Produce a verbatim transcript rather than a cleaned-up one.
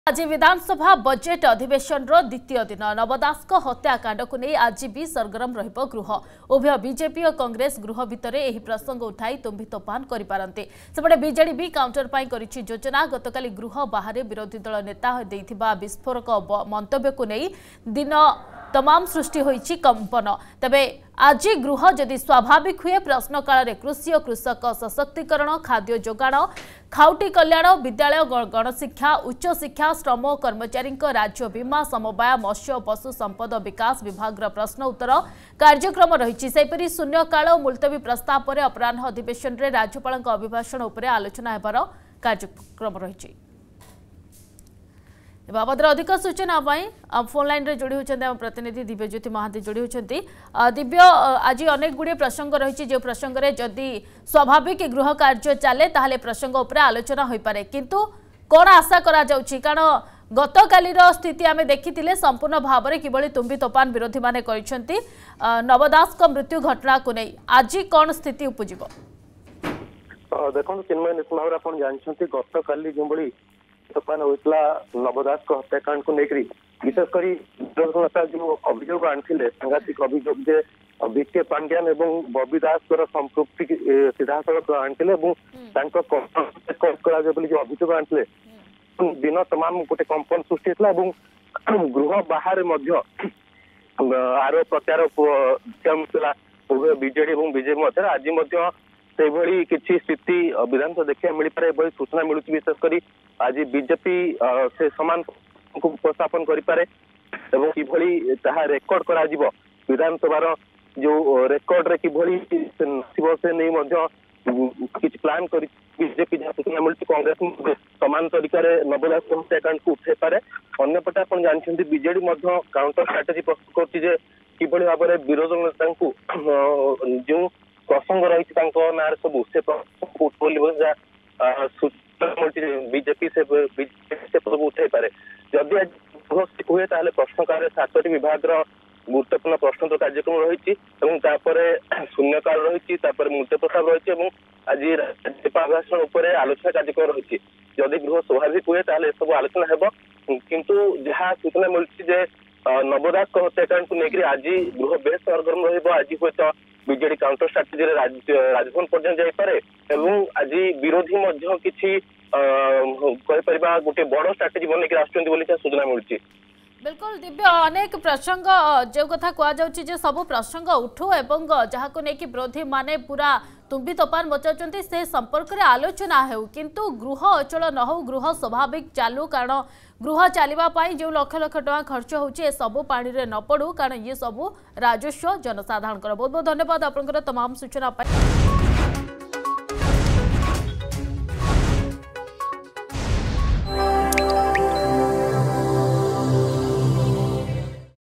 आज विधानसभा बजेट अधिवेशन द्वितीय दिन नवदास हत्याकांड को नहीं आज भी सरगरम रहिबो गृह। उभय बीजेपी और कांग्रेस गृह भितर यह प्रसंग उठाई तुम्बी तोफान करिपारंते। सेपटे बीजेडी भी काउंटर पाई करिछि योजना। गतकाली गृह बाहर विरोधी दल नेता देइथिबा विस्फोरक मंतव्य को नहीं दिन तमाम सृष्टि होइछि कंपन। तबे आज गृह जदि स्वाभाविक हुए प्रश्नकाल में कृषि और कृषक सशक्तिकरण, खाद्य जोगाण, खाउटी कल्याण, विद्यालय, गणशिक्षा, उच्च शिक्षा, श्रम और कर्मचारी राज्य बीमा, समवाय, मत्स्य पशु संपद विकास विभाग प्रश्न उत्तर कार्यक्रम रही। सेपरी शून्यकाल और मुलतवी प्रस्ताव पर अपराह अधिवेशन में राज्यपाल अभिभाषण उपर आलोचना होबार कार्यक्रम रही। बाबद अधिक सूचना फोन लाइन रे जोड़ी होती प्रतिनिधि दिव्यज्योति महांती जोड़ी होती। दिव्य, आज अनेक गुड़े प्रसंग रही जो प्रसंग में जदि स्वाभाविक गृह कार्य चले ताहले प्रसंग उपर आलोचना हो पारे, किंतु कौन आशा करा जाउछि? कारण गतकाली स्थिति आम देखी संपूर्ण भाव में किभली तुम्बी तोफान विरोधी माने करिसेंती नवदास मृत्यु घटना को नहीं आज कौन स्थिति उपजिब? देखो चिन्मय निस्मावर आप जानते गतकाली जो तोफान होता नवदास हत्याकांड को लेकर विशेषकर जो अभियोग आनी सांघातिक अभियोग जे विके पांड्यान और बबी दास संपृक्ति सीधा सड़क आनी जो अभियोग आनी दिन तमाम गोटे कंपन सृष्टि होता। गृह बाहर आर प्रचार उभय बीजेडी और बीजेपी मध्य आज से किसी स्थिति विधानसभा देखा मिल पारे सूचना मिलूँ। विशेषकर आज बीजेपी से समान को उपस्थापन करें कि रेकर्ड करा विधानसभार जो रेकर्ड रे किभली से नहीं किसी प्लान कर बीजेपी जहाँ सूचना मिलती कांग्रेस समान तरीका नवदास हत्याकांड को उठे पारे। अन्यपटे आप जानते बीजेडी काउंटर स्ट्राटेजी प्रस्तुत कर किभली भाव में विरोधी नेता जो प्रसंग रही ना सब से बीजेपी से सब उठे पारे। जदि आज हुए प्रश्नकाल सातटी विभाग गुरुत्वपूर्ण प्रश्नोत्तर कार्यक्रम रही शून्यकाल रही मुद्दे प्रस्ताव रही आज राज्यपाल भाषण उपर आलोचना कार्यक्रम रही। जदि गृह स्वाभाविक हुए सब आलोचना हो, किंतु जहाँ सूचना मिलती नवदास हत्याकांड को लेकर आज गृह बेस सरगरम रहा। आज हूँ तो बीजेडी काउंटर स्ट्राटेजी राजभवन पर्यटन जापे और आज विरोधी किसी गोटे बड़ स्ट्राटेजी बनैक आसुच्च सूचना मिलूँ। बिल्कुल दिव्य, अनेक प्रसंग जो कथा कहुच्छे सब प्रसंग उठू एवं जहाँ को लेकिन विरोधी माने पूरा तुम्बी तोफान मचाउछन्ति से संपर्क में आलोचना हो, किंतु गृह अचल न हो, गृह स्वाभाविक चालू। कारण गृह चलवाई जो लक्ष लक्ष टका खर्च होचे सबू पानी रे न पड़ू, कारण ये सबू राजस्व जनसाधारण। बहुत बहुत धन्यवाद आपनकर तमाम सूचना।